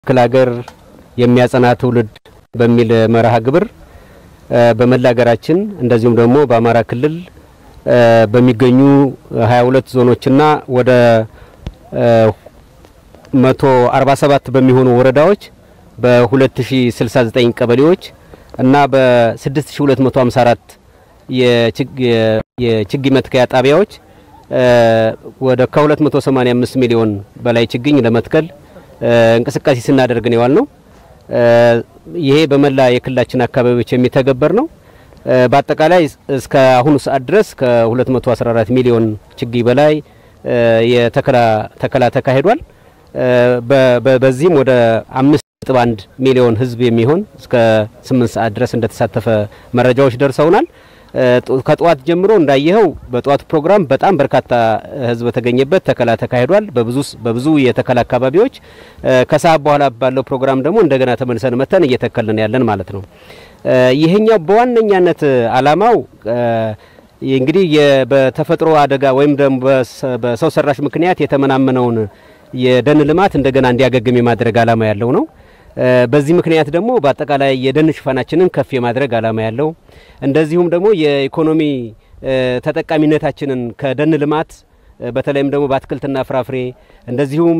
ክላገር የሚያጸና ትውልድ በሚል መርሃ ግብር በመላገራችን እንደዚሁም ደግሞ በአማራ ክልል በሚገኙ 22 ዞኖችና ወደ 147 በሚሆኑ ወረዳዎች በ2069 ቀበሌዎች እና በ6254 የችግኝ መትከያ ጣቢያዎች ወደ ከ285 ሚሊዮን በላይ ችግኝ ለመትከል እንቅስቃሴ ስናደርግ ነው ያልነው። ይሄ በመላ የክልላችን አካባቢዎች የሚተገበር ነው። በአጠቃላይ እስከ አሁኑ ሰዓት ድረስ ከ214 ሚሊዮን ችግኝ በላይ የተከላ ተካሂዷል። በዚህም ወደ 5.1 ሚሊዮን ህዝብ የሚሆን እስከ 8 ሰዓት ድረስ እንደተሳተፈ መረጃዎች ደርሰውናል። ከጧት ጀምሮ እንዳየው በጧት ፕሮግራም በጣም በርካታ ህዝብ ተገኘበት ተከላ ተካሂዷል በብዙ የተከላ አካባቢዎች። ከሰዓት በኋላ ባለው ፕሮግራም ደግሞ እንደገና ተመልሰን መተን እየተከልን ያለን ማለት ነው። ይሄኛው በዋነኛነት አላማው እንግዲህ በተፈጥሮ አደጋ ወይም ደግሞ በሰው ሰራሽ ምክንያት የተመናመነውን የደን ልማት እንደገና እንዲያገግም የማድረግ አላማ ያለው ነው። በዚህ ምክንያት ደግሞ በአጠቃላይ የደን ሽፋናችንን ከፍ የማድረግ አላማ ያለው እንደዚሁም ደግሞ የኢኮኖሚ ተጠቃሚነታችንን ከደን ልማት በተለይም ደግሞ በአትክልትና ፍራፍሬ እንደዚሁም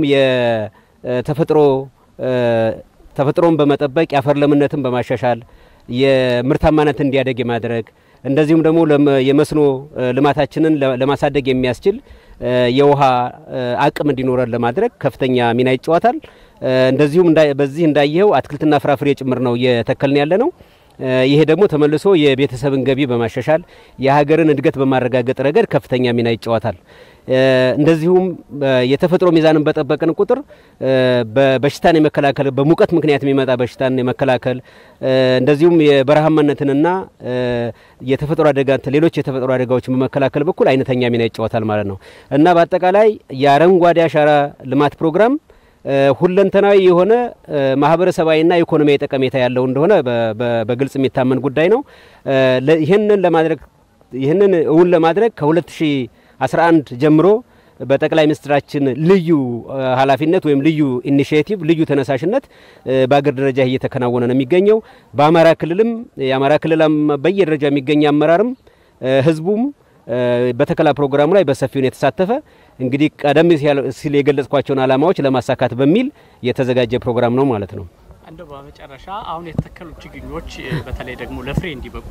ተፈጥሮን በመጠበቅ ያፈር ለምነትን በማሻሻል የምርታማነት እንዲያደግ የማድረግ እንደዚሁም ደግሞ የመስኖ ልማታችንን ለማሳደግ የሚያስችል የውሃ አቅም እንዲኖረን ለማድረግ ከፍተኛ ሚና ይጫወታል። እንደዚሁም በዚህ እንዳየው አትክልትና ፍራፍሬ ጭምር ነው የተከልን ያለ ነው። ይሄ ደግሞ ተመልሶ የቤተሰብን ገቢ በማሻሻል የሀገርን እድገት በማረጋገጥ ረገድ ከፍተኛ ሚና ይጫወታል። እንደዚሁም የተፈጥሮ ሚዛንን በጠበቅን ቁጥር በበሽታን የመከላከል በሙቀት ምክንያት የሚመጣ በሽታን የመከላከል እንደዚሁም የበረሃማነትንና የተፈጥሮ አደጋ ሌሎች የተፈጥሮ አደጋዎችን በመከላከል በኩል አይነተኛ ሚና ይጫወታል ማለት ነው እና በአጠቃላይ የአረንጓዴ አሻራ ልማት ፕሮግራም ሁለንተናዊ የሆነ ማህበረሰባዊና ኢኮኖሚያዊ ጠቀሜታ ያለው እንደሆነ በግልጽ የሚታመን ጉዳይ ነው። ይሄንን እውን ለማድረግ ከ2011 ጀምሮ በጠቅላይ ሚኒስትራችን ልዩ ኃላፊነት ወይም ልዩ ኢኒሺዬቲቭ ልዩ ተነሳሽነት በአገር ደረጃ እየተከናወነ ነው የሚገኘው። በአማራ ክልልም የአማራ ክልልም በየደረጃ የሚገኝ አመራርም ህዝቡም በተከላ ፕሮግራሙ ላይ በሰፊው የተሳተፈ እንግዲህ ቀደም ሲል የገለጽኳቸውን አላማዎች ለማሳካት በሚል የተዘጋጀ ፕሮግራም ነው ማለት ነው። እንደው በመጨረሻ አሁን የተተከሉ ችግኞች በተለይ ደግሞ ለፍሬ እንዲበቁ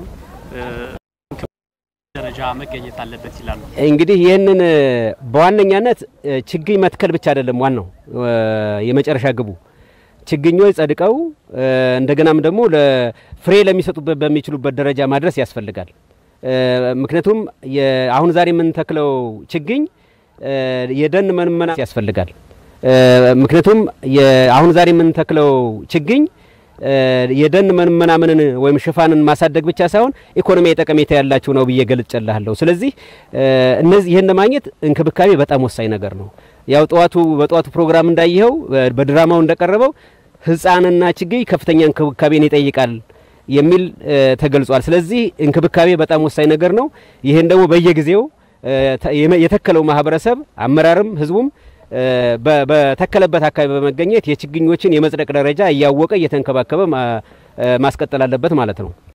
ደረጃ መገኘት አለበት ይላሉ። እንግዲህ ይሄንን በዋነኛነት ችግኝ መትከል ብቻ አይደለም ዋናው የመጨረሻ ግቡ ችግኞች ጸድቀው እንደገናም ደግሞ ለፍሬ ለሚሰጡበት በሚችሉበት ደረጃ ማድረስ ያስፈልጋል። ምክንያቱም አሁን ዛሬ ምን ተክለው ችግኝ የደን መንመና ያስፈልጋል። ምክንያቱም አሁን ዛሬ ምን ተክለው ችግኝ የደን መንመናመንን ወይም ሽፋንን ማሳደግ ብቻ ሳይሆን ኢኮኖሚያዊ ጠቀሜታ ያላቸው ነው ብዬ ገልጸልሃለሁ። ስለዚህ እነዚህ ይሄን ለማግኘት እንክብካቤ በጣም ወሳኝ ነገር ነው። ያው በጧቱ ፕሮግራም እንዳየው በድራማው እንደቀረበው ህፃንና ችግኝ ከፍተኛ እንክብካቤን ይጠይቃል የሚል ተገልጿል። ስለዚህ እንክብካቤ በጣም ወሳኝ ነገር ነው። ይሄን ደግሞ በየጊዜው የተከለው ማህበረሰብ አመራርም ህዝቡም በተከለበት አካባቢ በመገኘት የችግኞችን የመጽደቅ ደረጃ እያወቀ እየተንከባከበ ማስቀጠል አለበት ማለት ነው።